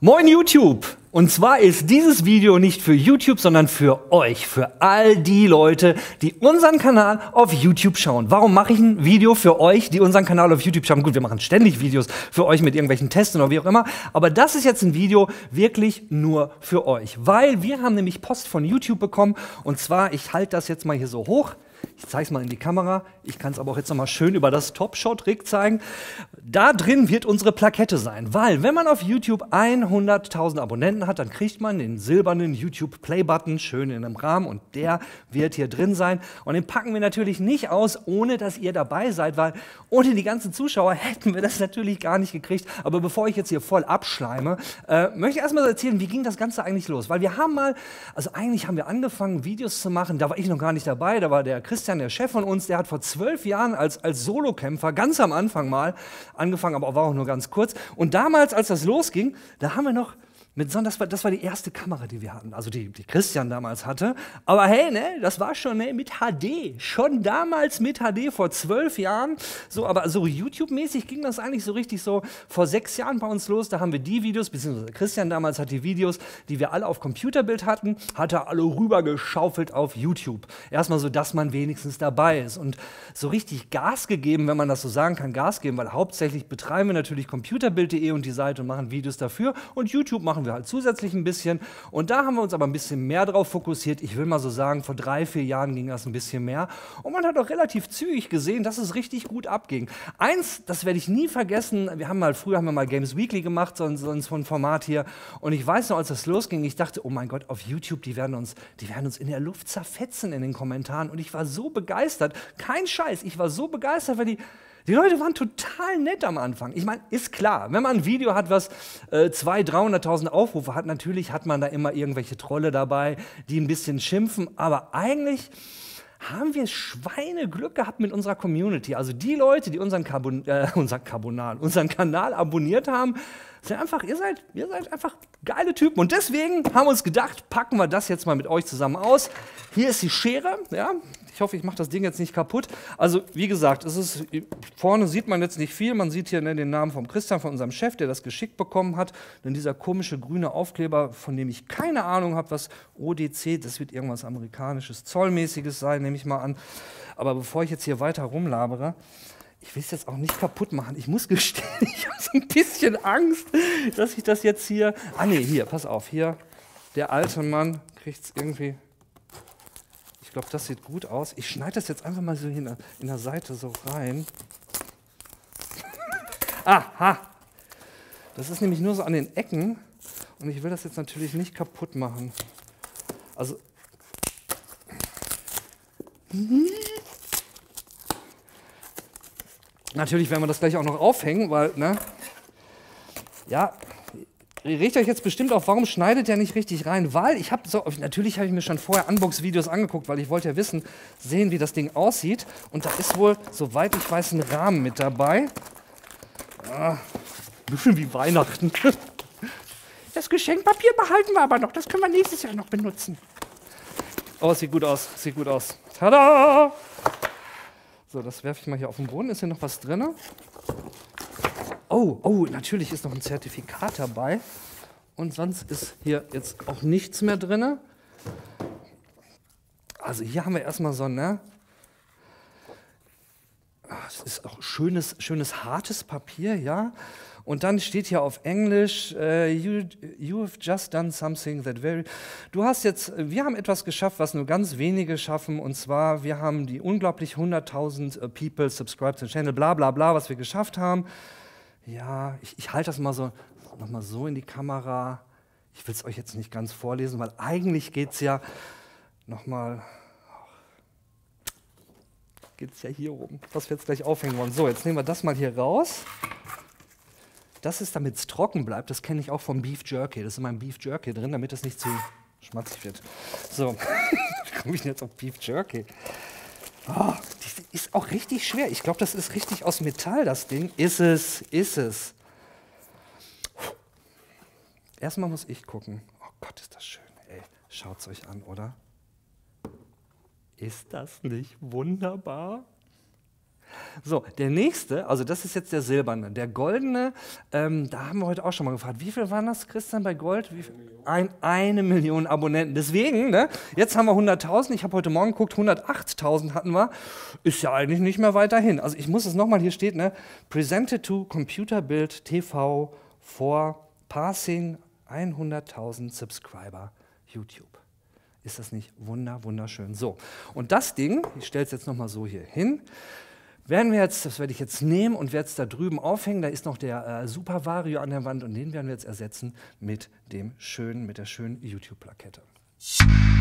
Moin YouTube! Und zwar ist dieses Video nicht für YouTube, sondern für euch, für all die Leute, die unseren Kanal auf YouTube schauen. Warum mache ich ein Video für euch, die unseren Kanal auf YouTube schauen? Gut, wir machen ständig Videos für euch mit irgendwelchen Tests oder wie auch immer, aber das ist jetzt ein Video wirklich nur für euch, weil wir haben nämlich Post von YouTube bekommen und zwar, ich halte das jetzt mal hier so hoch. Ich zeige es mal in die Kamera. Ich kann es aber auch jetzt noch mal schön über das Top-Shot-Rig zeigen. Da drin wird unsere Plakette sein, weil wenn man auf YouTube 100.000 Abonnenten hat, dann kriegt man den silbernen YouTube-Play-Button schön in einem Rahmen und der wird hier drin sein. Und den packen wir natürlich nicht aus, ohne dass ihr dabei seid, weil ohne die ganzen Zuschauer hätten wir das natürlich gar nicht gekriegt. Aber bevor ich jetzt hier voll abschleime, möchte ich erstmal erzählen, wie ging das Ganze eigentlich los? Weil wir haben mal, also eigentlich haben wir angefangen, Videos zu machen, da war ich noch gar nicht dabei, da war der Christian, der Chef von uns, der hat vor 12 Jahren als Solokämpfer ganz am Anfang mal angefangen, aber war auch nur ganz kurz. Und damals, als das losging, da haben wir noch das war die erste Kamera, die wir hatten, also die Christian damals hatte. Aber hey, ne, das war schon mit HD, schon damals mit HD, vor 12 Jahren. So, aber so YouTube-mäßig ging das eigentlich so richtig so vor 6 Jahren bei uns los. Da haben wir die Videos, beziehungsweise Christian damals hat die Videos, die wir alle auf Computerbild hatten, hat er alle rübergeschaufelt auf YouTube. Erstmal so, dass man wenigstens dabei ist. Und so richtig Gas gegeben, wenn man das so sagen kann, Gas geben, weil hauptsächlich betreiben wir natürlich computerbild.de und die Seite und machen Videos dafür. Und YouTube machen wir halt zusätzlich ein bisschen. Und da haben wir uns aber ein bisschen mehr drauf fokussiert. Ich will mal so sagen, vor 3, 4 Jahren ging das ein bisschen mehr. Und man hat auch relativ zügig gesehen, dass es richtig gut abging. Eins, das werde ich nie vergessen, früher haben wir mal Games Weekly gemacht, so ein Format hier. Und ich weiß noch, als das losging, ich dachte, oh mein Gott, auf YouTube, die werden uns in der Luft zerfetzen in den Kommentaren. Und ich war so begeistert, kein Scheiß, ich war so begeistert, weil die Leute waren total nett am Anfang. Ich meine, ist klar, wenn man ein Video hat, was 200.000, 300.000 Aufrufe hat, natürlich hat man da immer irgendwelche Trolle dabei, die ein bisschen schimpfen, aber eigentlich haben wir Schweineglück gehabt mit unserer Community. Also die Leute, die unseren Kanal abonniert haben, sind einfach, ihr seid einfach geile Typen. Und deswegen haben wir uns gedacht, packen wir das jetzt mal mit euch zusammen aus. Hier ist die Schere, ja. Ich hoffe, ich mache das Ding jetzt nicht kaputt. Also, wie gesagt, vorne sieht man jetzt nicht viel. Man sieht hier den Namen von Christian, von unserem Chef, der das geschickt bekommen hat. Denn dieser komische grüne Aufkleber, von dem ich keine Ahnung habe, was ODC, das wird irgendwas Amerikanisches, Zollmäßiges sein, nehme ich mal an. Aber bevor ich jetzt hier weiter rumlabere, ich will es jetzt auch nicht kaputt machen. Ich muss gestehen, ich habe so ein bisschen Angst, dass ich das jetzt hier... Ah nee, hier, pass auf, hier, der alte Mann kriegt es irgendwie... Ich glaube, das sieht gut aus. Ich schneide das jetzt einfach mal so in der Seite so rein. Aha! Das ist nämlich nur so an den Ecken und ich will das jetzt natürlich nicht kaputt machen. Also... Natürlich werden wir das gleich auch noch aufhängen, weil, ne? Ja... Ihr regt euch jetzt bestimmt auf, warum schneidet der nicht richtig rein? Weil natürlich habe ich mir schon vorher Unbox-Videos angeguckt, weil ich wollte ja sehen, wie das Ding aussieht. Und da ist wohl, soweit ich weiß, ein Rahmen mit dabei. Ein bisschen wie Weihnachten. Das Geschenkpapier behalten wir aber noch, das können wir nächstes Jahr noch benutzen. Oh, es sieht gut aus, sieht gut aus. Tada! So, das werfe ich mal hier auf den Boden. Ist hier noch was drin? Oh, natürlich ist noch ein Zertifikat dabei. Und sonst ist hier jetzt auch nichts mehr drin. Also hier haben wir erstmal so, ne? Das ist auch schönes, hartes Papier, ja? Und dann steht hier auf Englisch, you have just done something that very... Wir haben etwas geschafft, was nur ganz wenige schaffen. Und zwar, wir haben die unglaublich 100.000 People subscribed to the channel, bla bla bla, was wir geschafft haben. Ja, ich halte das mal so, nochmal so in die Kamera. Ich will es euch jetzt nicht ganz vorlesen, weil eigentlich geht es ja nochmal, hier rum, was wir jetzt gleich aufhängen wollen. So, jetzt nehmen wir das mal hier raus. Das ist, damit es trocken bleibt, das kenne ich auch vom Beef Jerky. Das ist in meinem Beef Jerky drin, damit es nicht zu schmatzig wird. So, wie komme ich denn jetzt auf Beef Jerky? Oh, die ist auch richtig schwer. Ich glaube, das ist richtig aus Metall, das Ding. Ist es. Erstmal muss ich gucken. Oh Gott, ist das schön. Ey, schaut's euch an, oder? Ist das nicht wunderbar? So, der nächste, also das ist jetzt der silberne. Der goldene, da haben wir heute auch schon mal gefragt, wie viel waren das, Christian, bei Gold? Eine Million Abonnenten. Deswegen, ne, jetzt haben wir 100.000. Ich habe heute Morgen geguckt, 108.000 hatten wir. Ist ja eigentlich nicht mehr weiter hin. Also ich muss es nochmal, hier steht, ne, Presented to Computer Build TV for Passing 100.000 Subscriber YouTube. Ist das nicht wunderschön? So, und das Ding, ich stelle es jetzt nochmal so hier hin, das werde ich jetzt nehmen und werde es da drüben aufhängen. Da ist noch der Super Vario an der Wand und den werden wir jetzt ersetzen mit der schönen YouTube-Plakette.